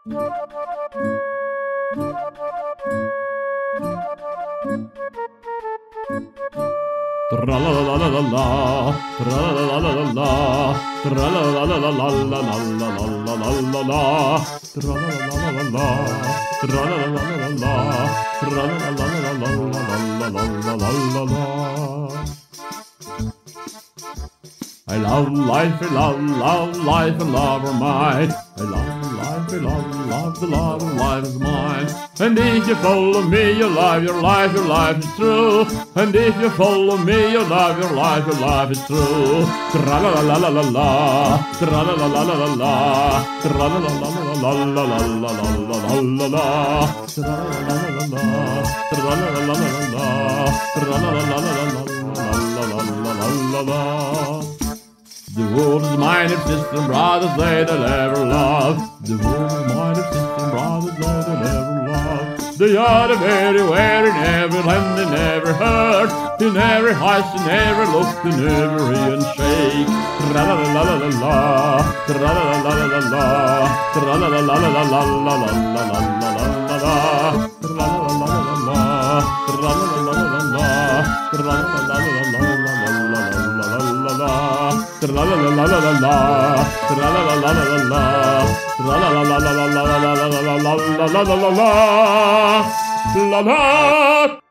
Tra-la-la-la-la-la, tra-la-la-la-la-la, tra-la-la-la-la-la-la-la-la-la-la-la, tra-la-la-la-la-la, tra-la-la-la-la-la, tra-la-la-la-la-la-la-la-la-la-la-la. I love life, I love life, I love her mine. I love life, I love the love of life is mine. And if you follow me, you love your life is true. And if you follow me, you love your life is true. Tra-la-la-la-la-la, tra-la-la-la-la-la, tra-la-la-la-la-la-la-la-la-la-la, tra-la-la-la-la-la, tra-la-la-la-la-la, tra-la-la-la-la-la-la-la-la-la. The world is mine if sister brothers they that ever love. The world is mine if sister brothers they that ever love. They are the very where in every land in every heart, in every house, in every look, in every handshake. Tra-la-la-la-la-la, tra-la-la-la-la-la, tra-la-la-la-la-la-la-la-la-la-la, tra-la-la-la-la-la, tra-la-la-la-la-la, tra-la-la-la-la-la-la-la-la-la-la. Tra-la-la-la-la-la, tra-la-la-la-la-la, tra-la-la-la-la-la-la-la-la-la-la-la-la-la-la-la-la.